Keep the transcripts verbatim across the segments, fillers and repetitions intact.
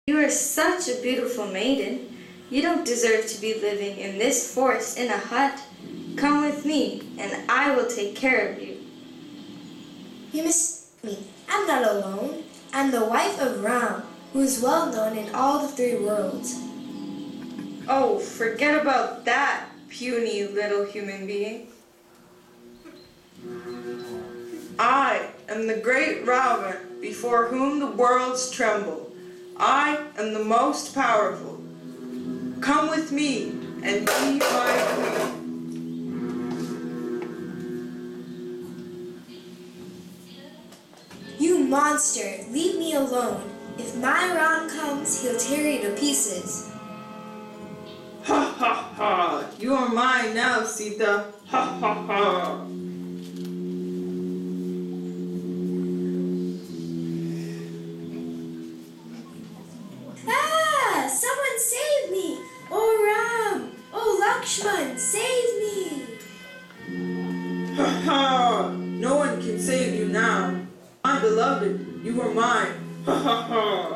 You are such a beautiful maiden. You don't deserve to be living in this forest in a hut. Come with me, and I will take care of you. You mistake me. I'm not alone. I'm the wife of Ram, who is well known in all the three worlds. Oh, forget about that, puny little human being. I am the great Ramayan, before whom the worlds tremble. I am the most powerful. Come with me and be my queen. You monster, leave me alone. If my Ram comes, he'll tear you to pieces. Ha ha ha! You are mine now, Sita. Ha ha ha! Ah! Someone save me! Oh Ram! Oh Lakshman, save me! Ha ha! No one can save you now. My beloved, you are mine. Ha ha ha!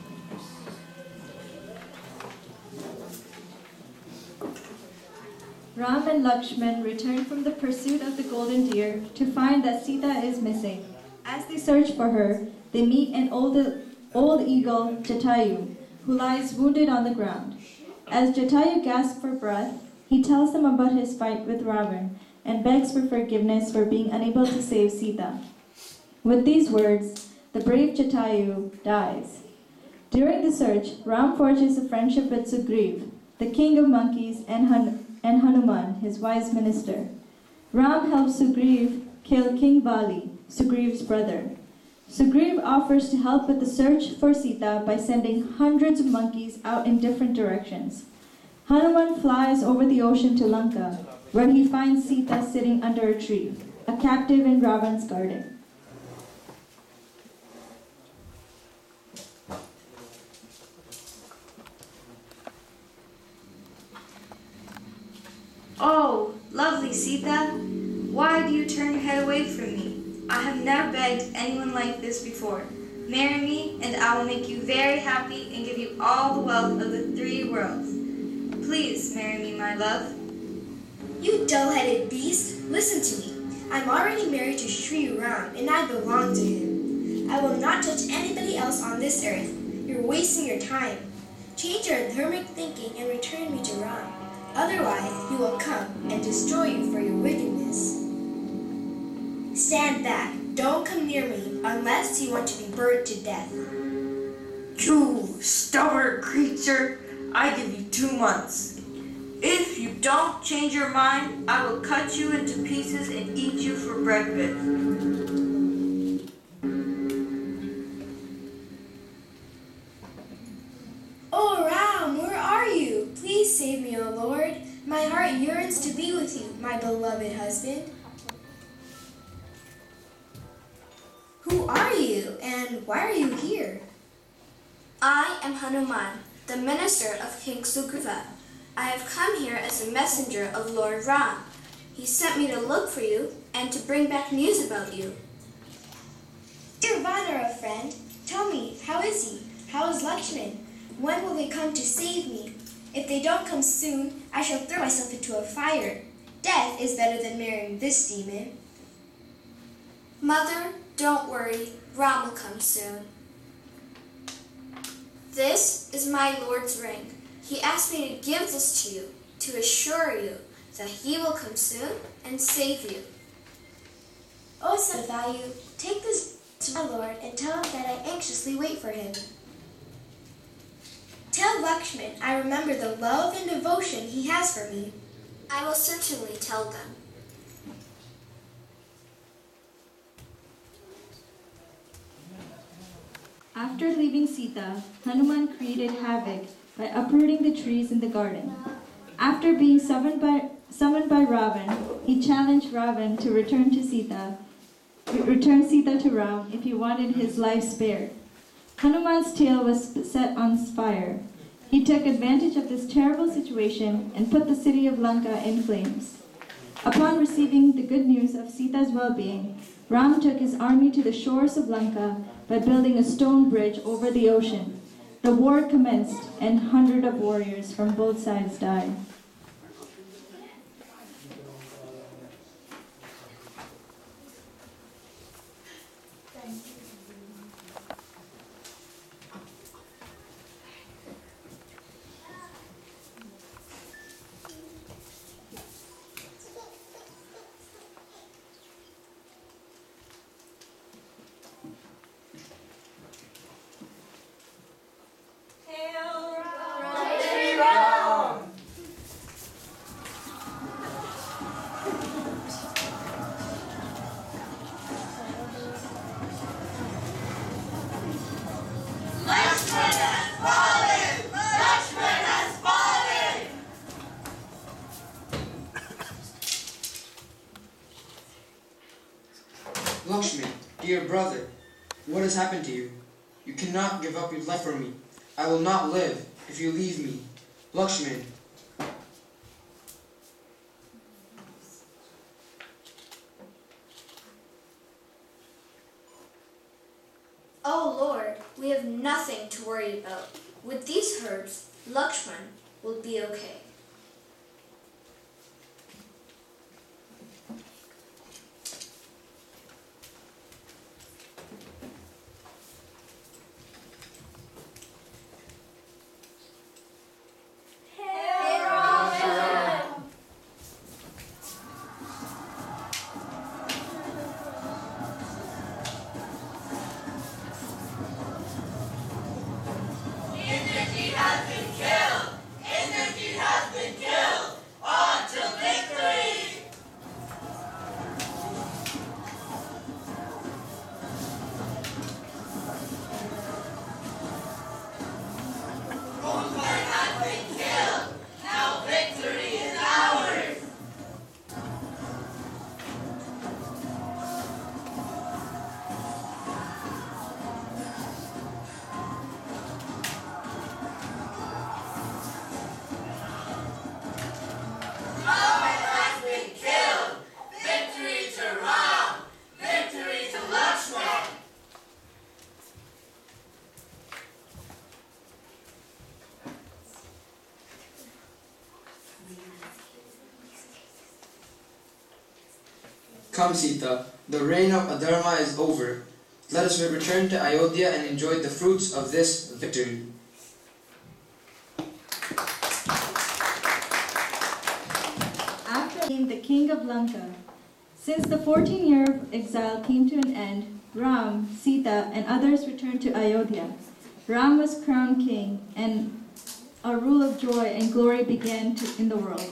Ram and Lakshman return from the pursuit of the golden deer to find that Sita is missing. As they search for her, they meet an old, old eagle, Jatayu, who lies wounded on the ground. As Jatayu gasps for breath, he tells them about his fight with Ravan and begs for forgiveness for being unable to save Sita. With these words, the brave Jatayu dies. During the search, Ram forges a friendship with Sugriv, the king of monkeys, and, Han- and Hanuman, his wise minister. Ram helps Sugriv kill King Bali, Sugriv's brother. Sugriv offers to help with the search for Sita by sending hundreds of monkeys out in different directions. Hanuman flies over the ocean to Lanka, where he finds Sita sitting under a tree, a captive in Ravan's garden. Oh, lovely Sita, why do you turn your head away from me? I have never begged anyone like this before. Marry me, and I will make you very happy and give you all the wealth of the three worlds. Please marry me, my love. You dull-headed beast, listen to me. I'm already married to Sri Ram, and I belong to him. I will not touch anybody else on this earth. You're wasting your time. Change your dharmic thinking and return me to Ram. Otherwise, he will come and destroy you for your wickedness. Stand back. Don't come near me unless you want to be burned to death. You stubborn creature! I give you two months. If you don't change your mind, I will cut you into pieces and eat you for breakfast. Oh Ram, where are you? Please save me, O Lord. My heart yearns to be with you, my beloved husband. Who are you, and why are you here? I am Hanuman, the minister of King Sugriva. I have come here as a messenger of Lord Ram. He sent me to look for you and to bring back news about you. Dear Vanara friend, tell me, how is he? How is Lakshman? When will they come to save me? If they don't come soon, I shall throw myself into a fire. Death is better than marrying this demon. Mother, don't worry. Ram will come soon. This is my Lord's ring. He asked me to give this to you, to assure you that he will come soon and save you. O son of value, take this to my Lord and tell him that I anxiously wait for him. Tell Lakshman I remember the love and devotion he has for me. I will certainly tell them. After leaving Sita, Hanuman created havoc by uprooting the trees in the garden. After being summoned by, summoned by Ravan, he challenged Ravan to return to Sita, return Sita to Ram if he wanted his life spared. Hanuman's tail was set on fire. He took advantage of this terrible situation and put the city of Lanka in flames. Upon receiving the good news of Sita's well-being, Ram took his army to the shores of Lanka by building a stone bridge over the ocean. The war commenced, and hundreds of warriors from both sides died. Lakshman, dear brother, what has happened to you? You cannot give up your life for me. I will not live if you leave me. Lakshman. Oh Lord, we have nothing to worry about. With these herbs, Lakshman will be okay. Come, Sita, the reign of Adharma is over. Let us return to Ayodhya and enjoy the fruits of this victory. After came the king of Lanka. Since the fourteen year of exile came to an end, Ram, Sita, and others returned to Ayodhya. Ram was crowned king, and a rule of joy and glory began to, in the world.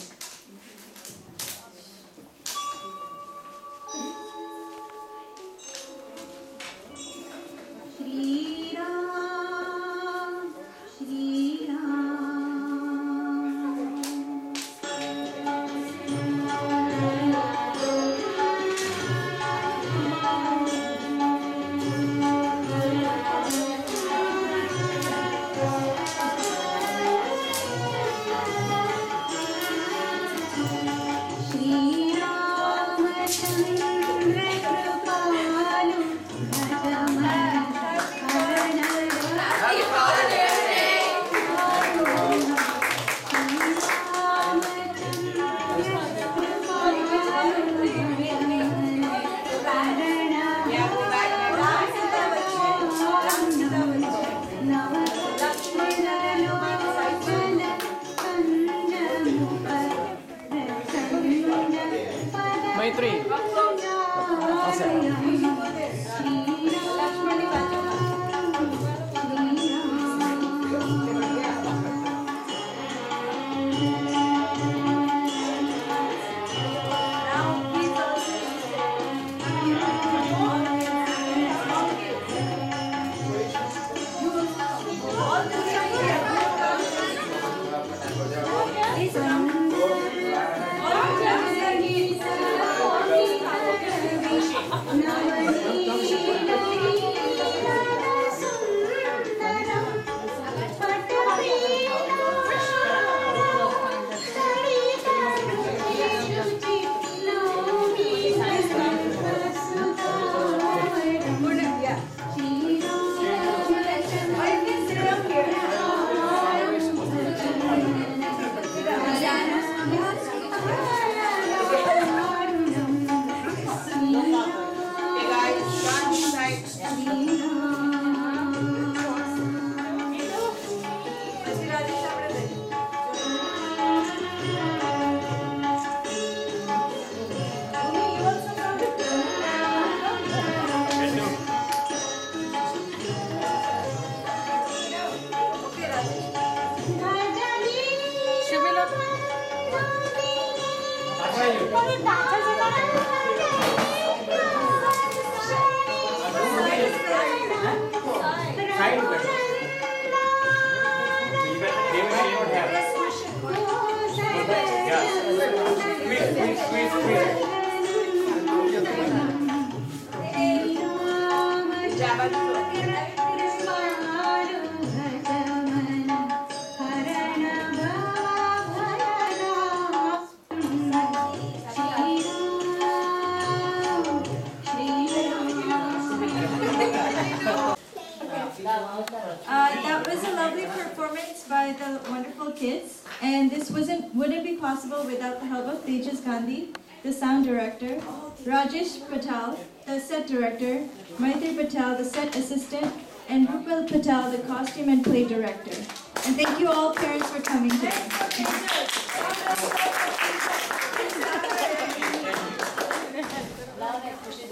Uh, that was a lovely performance by the wonderful kids, and this wasn't wouldn't be possible without the help of Tejas Gandhi, the sound director, Rajesh Patel, the set director, Maithri Patel, the set assistant, and Rupal Patel, the costume and play director. And thank you all parents for coming today.